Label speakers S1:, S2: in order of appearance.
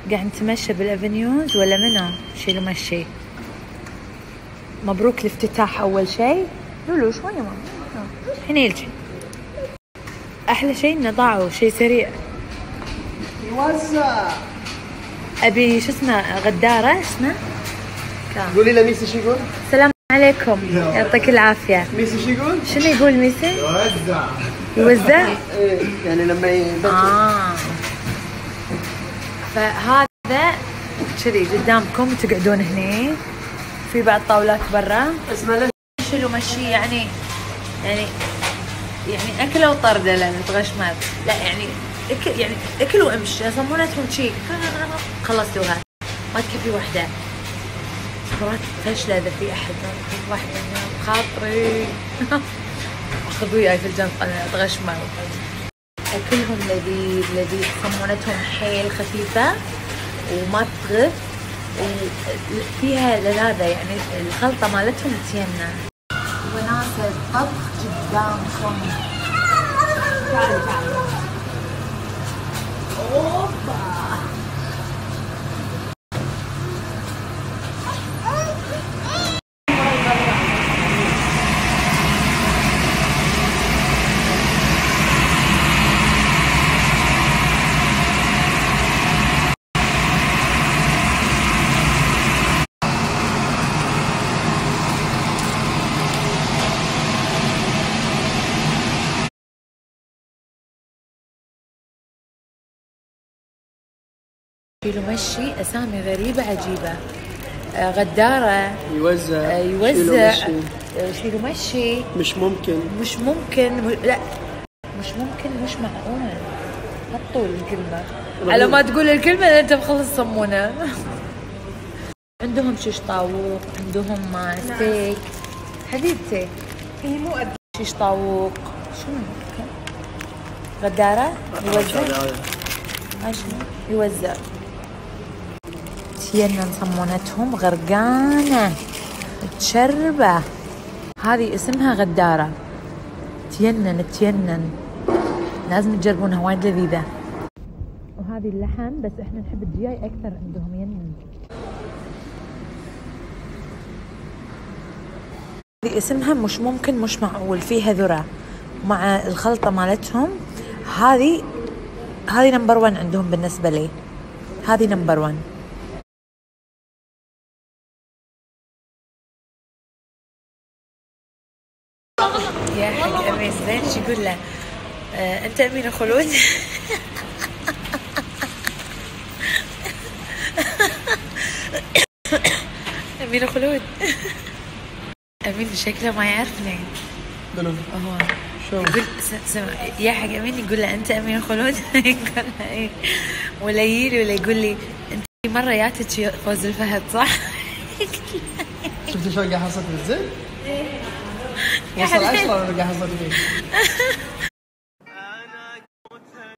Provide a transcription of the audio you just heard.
S1: قاعد نتمشى بالافنيوز ولا منو؟ شيلو مشي. بالافنيوز ولا منو؟ شيلو مشي. مبروك الافتتاح اول شيء. لولو شوي ماما الحين يلجي. احلى شيء انه ضاعوا شيء سريع.
S2: يوزع.
S1: ابي شو اسمه غداره اسمه.
S2: قولي له ميسي شو يقول؟
S1: السلام عليكم يعطيك العافيه.
S2: ميسي شو يقول؟
S1: شنو يقول ميسي؟
S2: يوزع.
S1: يوزع؟
S2: ايه يعني لما يبدل.
S1: فهذا كذي قدامكم تقعدون هني في بعض طاولات برا.
S2: اسمه له
S1: شيلو مشي يعني اكله وطرده لان تغشمت. لا يعني اكل وامشي. صمونتهم شي خلصتوها ما تكفي وحده. مرات فاشله اذا في احد واحده بخاطري اخذ وياي في الجنطه اتغشموا. اكلهم لذيذ. صمونتهم حيل خفيفه وما تغث وفيها لذاذه يعني الخلطه مالتهم تينا. وناسه الطبخ قدامكم. تعالي اوبا. شيلو مشي اسامي غريبه عجيبه. غداره
S2: يوزع.
S1: شيلو مشي.
S2: مش ممكن
S1: لا مش ممكن مش معقول. حطوا الكلمه على ما تقول الكلمه انت مخلص صمونه. عندهم شيش طاووق. عندهم ستيك حبيبتي. هي مو قد شيش طاووق. شنو غداره يوزع. يوزع تينن. صمونتهم غرقانة تشربة. هذه اسمها غدارة. تينن لازم تجربونها وايد لذيذة. وهذه اللحم بس احنا نحب الدجاج اكثر عندهم ينن. هذه اسمها مش ممكن مش معقول. فيها ذرة مع الخلطة مالتهم. هذه نمبر 1 عندهم بالنسبة لي. هذه نمبر 1. يا حق أمين زين شو يقول له أنت أمين خلود. أمين خلود. أمين شكله ما يعرفني.
S2: منو؟
S1: هو
S2: شو
S1: يقول يا حق أمين يقول له أنت أمين خلود. يقول له إيه ولا يجيلي ولا يقول لي أنت مرة جاتك فوز الفهد صح؟
S2: شفتي شو قاعد حصلت بالزين؟ وصل 10 ولا قاعد حصلت فيه؟